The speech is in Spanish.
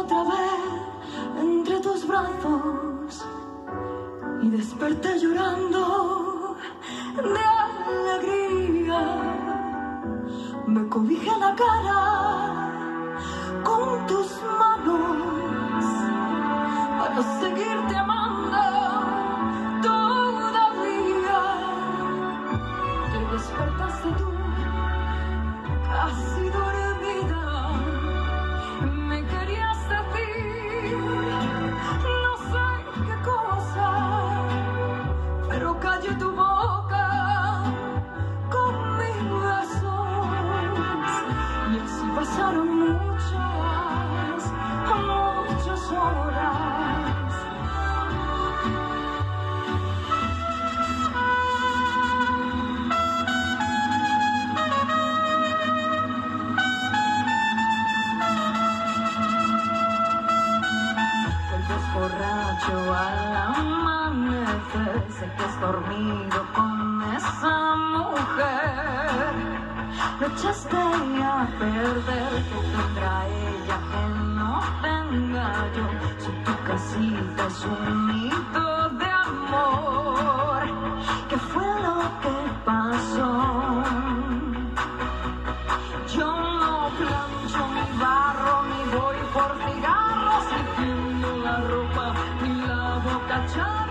otra vez entre tus brazos y desperté llorando de alegría. Me cobijé la cara con tus manos para seguirte amando todavía. Te despertaste tú casi dormida. Me querías decir no sé qué cosa, pero callé tu boca con mis besos. Y así pasaron muchas horas. Vuelves borracho al amanecer, sé que has dormido con esa mujer. Lo echaste a perder, que tendrá ella que no tenga yo. Si tu casita es un nido de amor, ¿qué fue lo que pasó? Yo no plancho mi barro, ni voy por cigarros, ni tiendo la ropa, ni lavo cacharros.